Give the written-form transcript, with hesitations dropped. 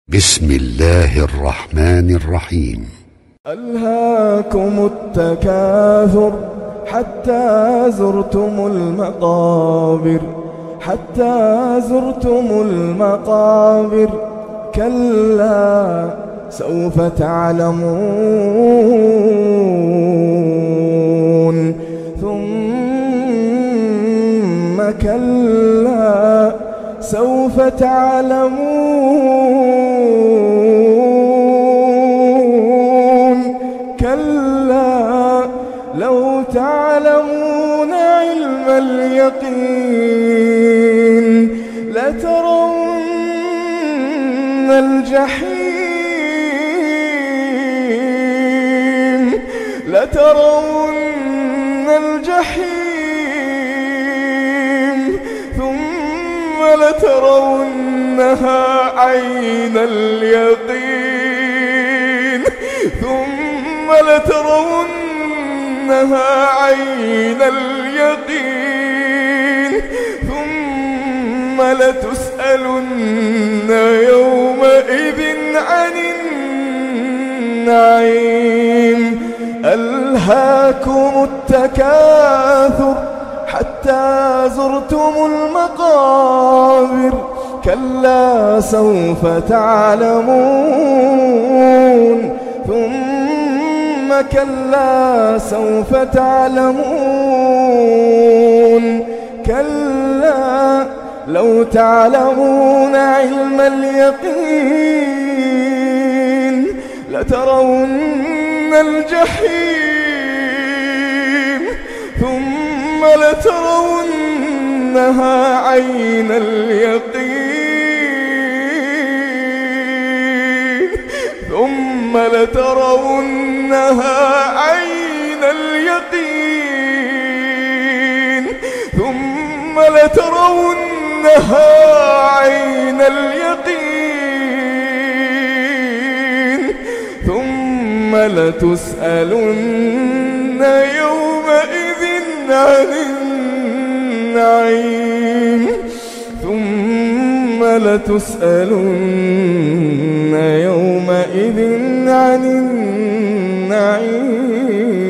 بسم الله الرحمن الرحيم. ألهاكم التكاثر حتى زرتم المقابر كلا سوف تعلمون ثم كلا سوف تعلمون كلا لو تعلمون علم اليقين لترون الجحيم ثم لترونها عين اليقين ثم لتسألن يومئذ عن النعيم. ألهاكم التكاثر حتى زرتم المقابر كلا سوف تعلمون ثم كلا سوف تعلمون كلا لو تعلمون علم اليقين لترون الجحيم ثم لترونها عين اليقين ثم لترونها عين اليقين ثم لترونها عين اليقين ثم لتسألن يومئذ عن النعيم ثم لتسألن يومئذ عن النعيم.